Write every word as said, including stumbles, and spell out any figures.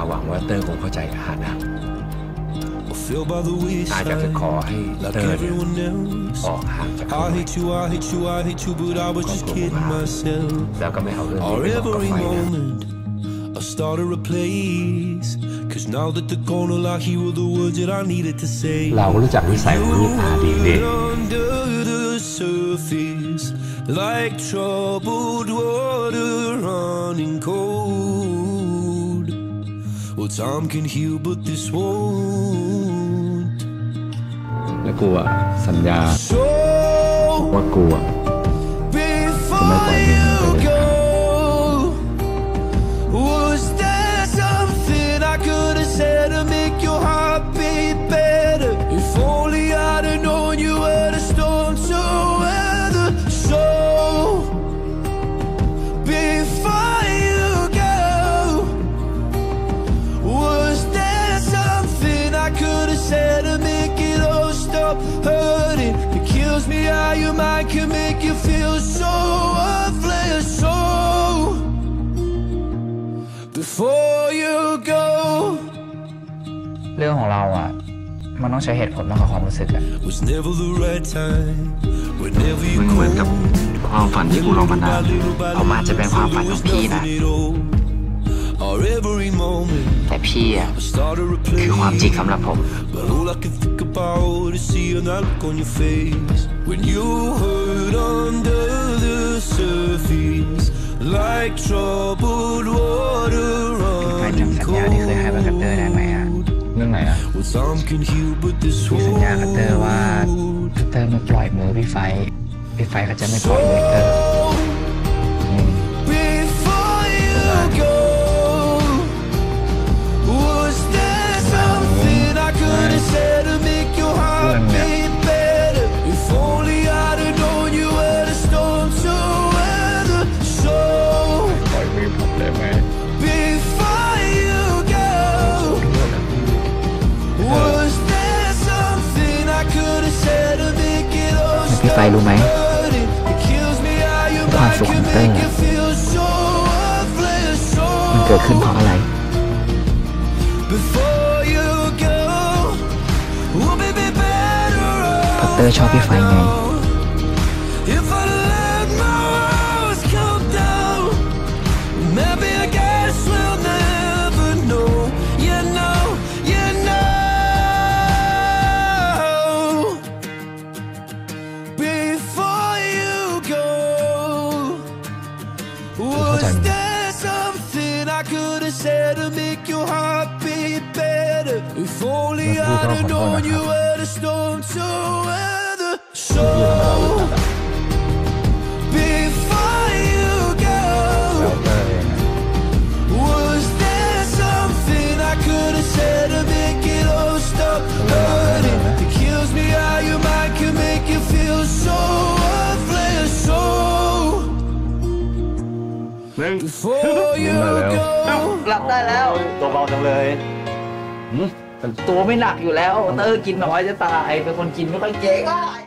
หวังว่าเตอร์คงเข้าใจฮานะอาอยากจะขอให้เตอร์เนี่ยออกห่างจากเขาหน่อยครอบครัวผมแล้วก็ไม่เอาเรื่องนี้ไปบอกกับไฟนะ I started a place Cause now that they're gone all I hear were the words that I needed to say เรารู้จักนิสัยของลูกตาดีเด็ก Under the surface Like troubled water running cold Well time can heal but this won't และกูอะสัญญาว่ากูอะจะไม่ปล่อยมึงไปเลย Was there something I could have said to make your heart beat better? If only I'd have known you were the storm to weather. So before you go, was there something I could have said to make it all stop hurting? It kills me how your mind can make you feel so worthless. So Before you go เรื่องของเราอ่ะมันต้องใช้เหตุผลมากกว่าความรู้สึกอะมันเหมือนกับความฝันที่กูรอมานานผมอาจจะเป็นความฝันของพี่นะแต่พี่อ่ะคือความจริงสำหรับผม Like troubled water ไปจำสัญญาที่เคยให้กับเตอร์ได้ไหมอ่ะเรื่องไหนอ่ะพี่สัญญากับเตอร์ว่าเตอร์ไม่ปล่อยมือพี่ไฟพี่ไฟเขาจะไม่ปล่อยมือเตอร์พี่ไฟรู้ไหมความสุขของเตอร์มันเกิดขึ้นเพราะอะไรเพราะเตอร์ชอบพี่ไฟไง Was there something I could have said to make your heart beat better? If only I'd have known you were the storm to weather. So before you go, was there something I could have said to make it all stop hurting? It kills me how your mind can make you feel so worthless. So Before you go หลับได้แล้วตัวเบาจังเลยตัวไม่หนักอยู่แล้วเตอร์กินน้อยจะตายเป็นคนกินไม่ค่อยเก่ง